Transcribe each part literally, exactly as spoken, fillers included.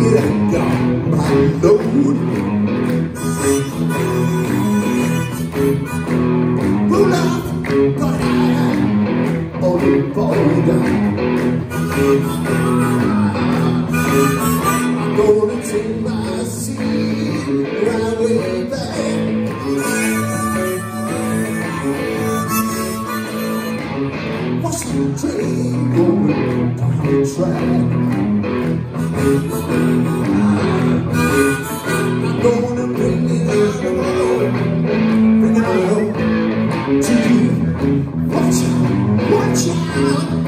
Yeah, got my load. Pull up, got high on the border. I'm gonna take my seat right way back. Watch the train going down the track. I'm gonna bring it on, bring it on to you. Watch out, watch out.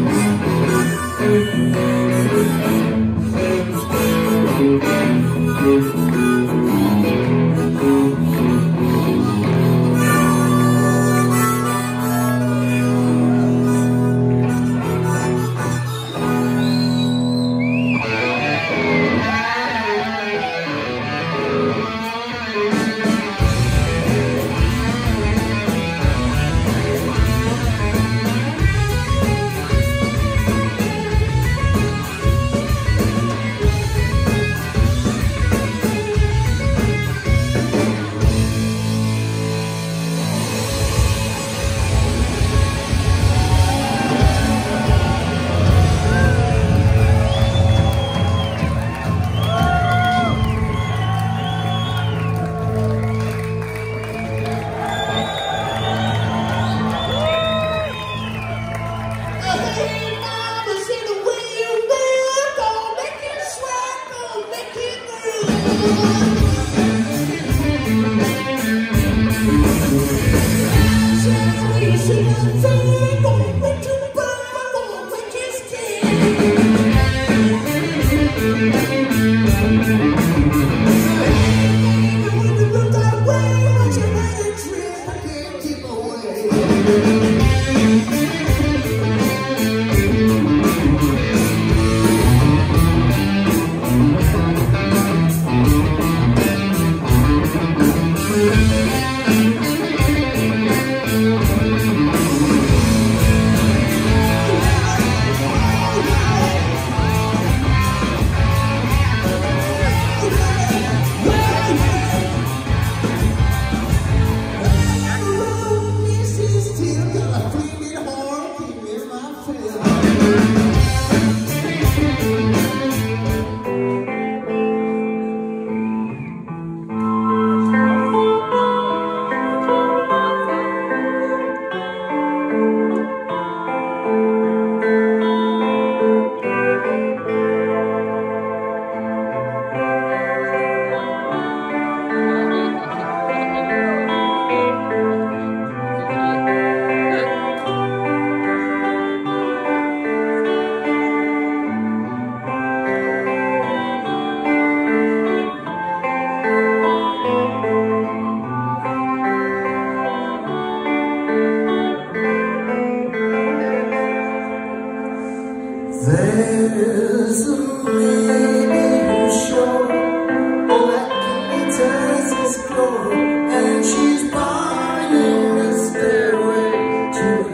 There's a lady who's sure all that glitters is gold, and she's buying a stairway to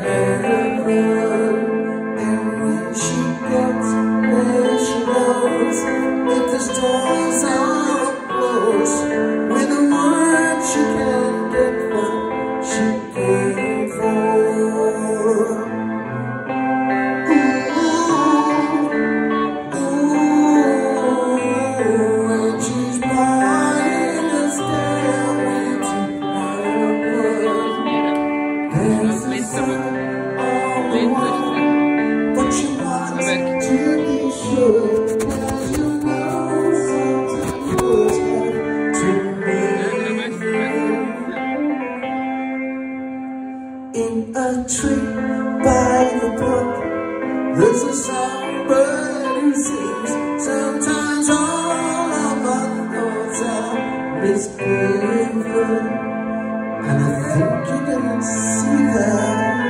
heaven. And when she gets there, she knows that the stars are close. With a word, she can get what she came for. But you want to be sure that you know something good to me. In a tree by the brook, there's a songbird who sings. Sometimes all of our thoughts are misgiven, and I think you didn't see that.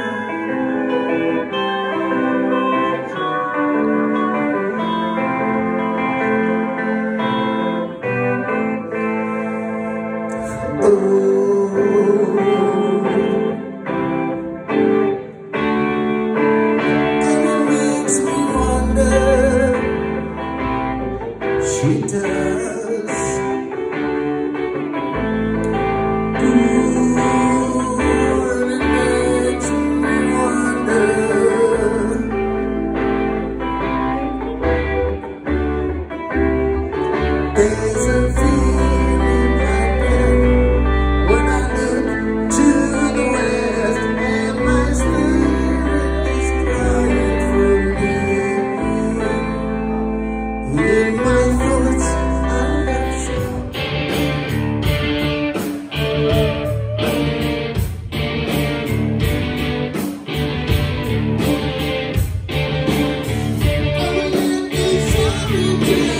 She does. There's a feeling right there when I look to the west, and my spirit is crying for me. In my thoughts, I'm not sure. I will be sorry to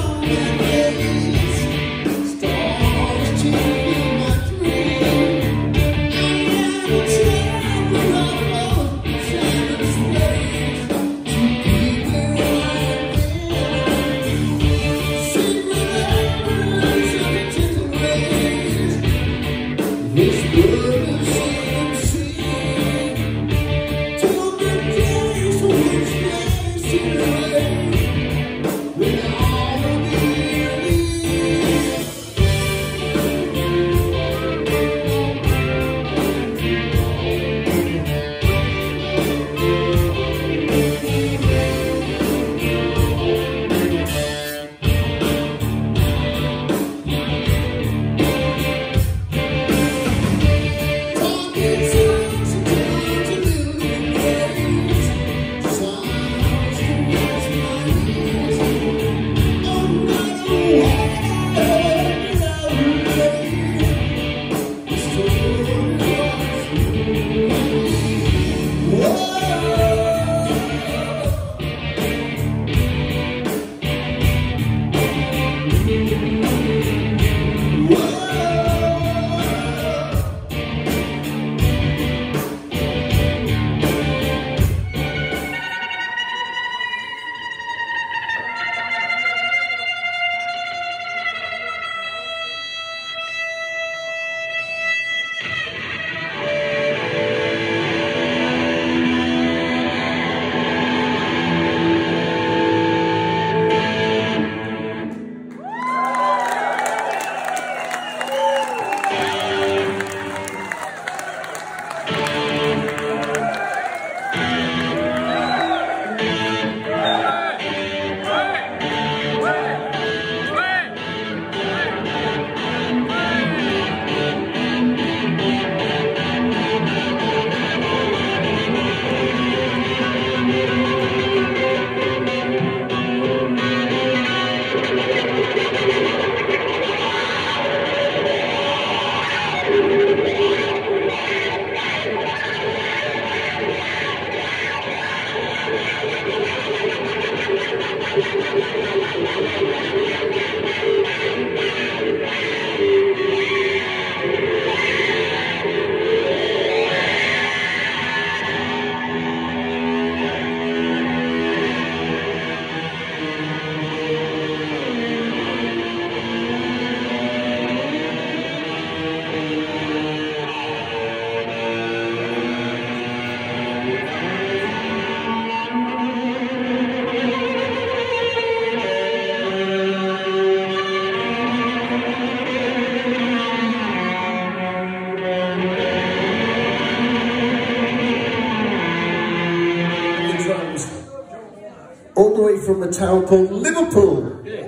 all the way from the town called Liverpool. Yeah.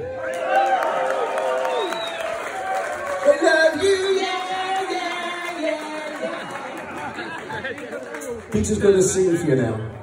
I love you, yeah, yeah, yeah, yeah. Peter's going to sing for you now.